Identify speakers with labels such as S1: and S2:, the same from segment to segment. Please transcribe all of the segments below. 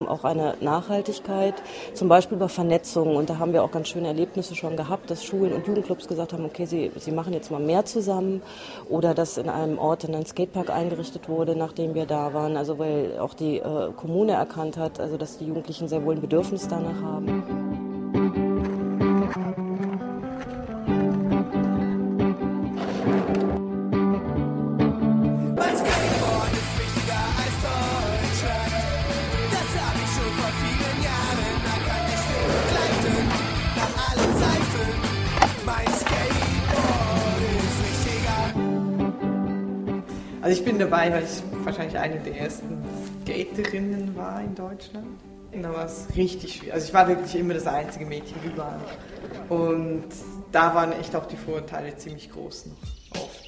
S1: auch eine Nachhaltigkeit, zum Beispiel über Vernetzung. Und da haben wir auch ganz schöne Erlebnisse schon gehabt, dass Schulen und Jugendclubs gesagt haben, okay, sie machen jetzt mal mehr zusammen. Oder dass in einem Ort ein Skatepark eingerichtet wurde, nachdem wir da waren. Also weil auch die Kommune erkannt hat, also dass die Jugendlichen sehr wohl ein Bedürfnis danach haben.
S2: Also ich bin dabei, weil ich wahrscheinlich eine der ersten Skaterinnen war in Deutschland. Und da war es richtig schwierig. Also ich war wirklich immer das einzige Mädchen überall. Und da waren echt auch die Vorurteile ziemlich groß noch oft.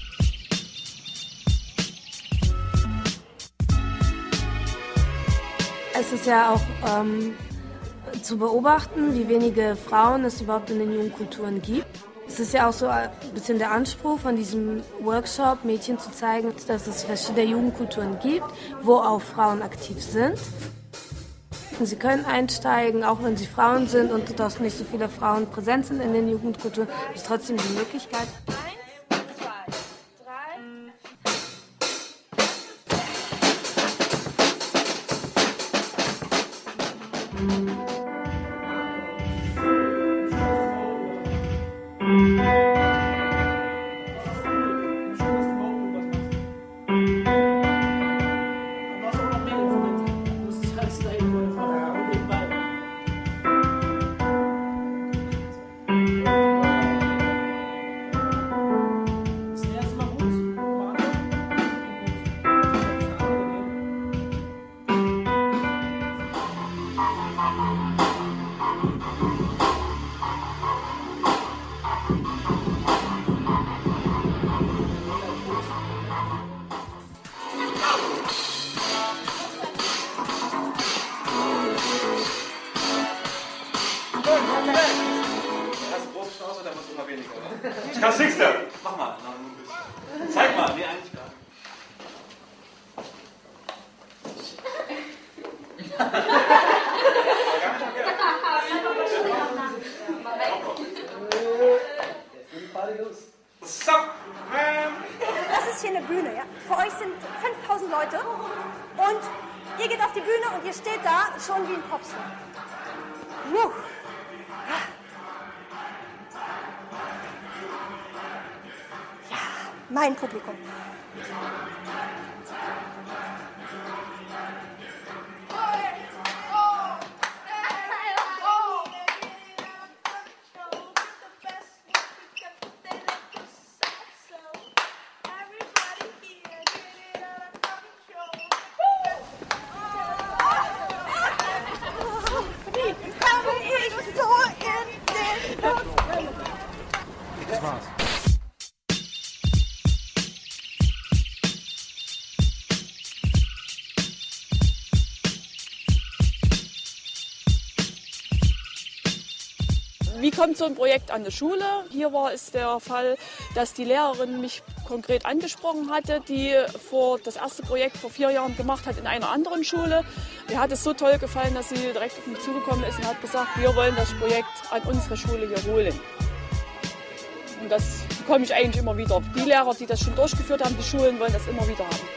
S3: Es ist ja auch zu beobachten, wie wenige Frauen es überhaupt in den Jugendkulturen gibt. Es ist ja auch so ein bisschen der Anspruch von diesem Workshop, Mädchen zu zeigen, dass es verschiedene Jugendkulturen gibt, wo auch Frauen aktiv sind. Sie können einsteigen, auch wenn sie Frauen sind und dort nicht so viele Frauen präsent sind in den Jugendkulturen, ist trotzdem die Möglichkeit. 1, 2, 3.
S4: Ich kann nichts mehr. Mach mal. Zeig mal. Nee, eigentlich gar nicht. So.
S5: Das ist hier eine Bühne, ja? Für euch sind 5000 Leute und ihr geht auf die Bühne und ihr steht da schon wie ein Popstar. Ja, mein Publikum.
S4: Das war's.
S6: Wie kommt so ein Projekt an die Schule? Hier war es der Fall, dass die Lehrerin mich konkret angesprochen hatte, die das erste Projekt vor 4 Jahren gemacht hat in einer anderen Schule. Mir hat es so toll gefallen, dass sie direkt auf mich zugekommen ist und hat gesagt, wir wollen das Projekt an unsere Schule hier holen. Und das bekomme ich eigentlich immer wieder. Die Lehrer, die das schon durchgeführt haben, die Schulen wollen das immer wieder haben.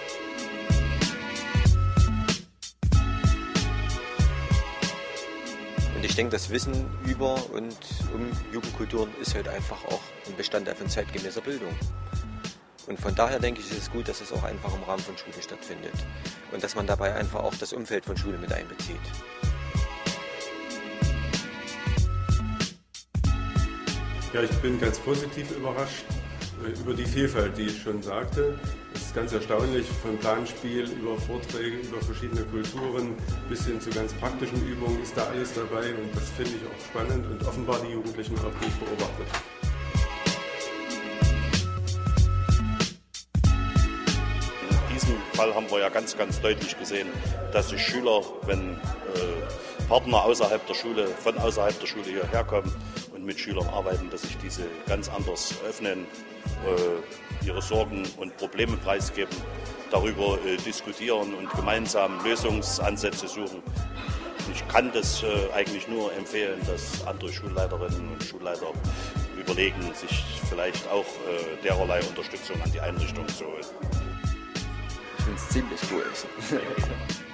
S7: Und ich denke, das Wissen über und um Jugendkulturen ist halt einfach auch ein Bestandteil von zeitgemäßer Bildung. Und von daher denke ich, ist es gut, dass es auch einfach im Rahmen von Schule stattfindet. Und dass man dabei einfach auch das Umfeld von Schule mit einbezieht.
S8: Ja, ich bin ganz positiv überrascht über die Vielfalt, die ich schon sagte. Es ist ganz erstaunlich, von Planspiel über Vorträge, über verschiedene Kulturen bis hin zu ganz praktischen Übungen ist da alles dabei und das finde ich auch spannend und offenbar die Jugendlichen auch gut beobachtet.
S9: In diesem Fall haben wir ja ganz deutlich gesehen, dass sich Schüler, wenn Partner außerhalb der Schule, von außerhalb der Schule hierher kommen und mit Schülern arbeiten, dass sich diese ganz anders öffnen, ihre Sorgen und Probleme preisgeben, darüber diskutieren und gemeinsam Lösungsansätze suchen. Ich kann das eigentlich nur empfehlen, dass andere Schulleiterinnen und Schulleiter überlegen, sich vielleicht auch dererlei Unterstützung an die Einrichtung zu holen.
S10: Ich finde es ziemlich cool.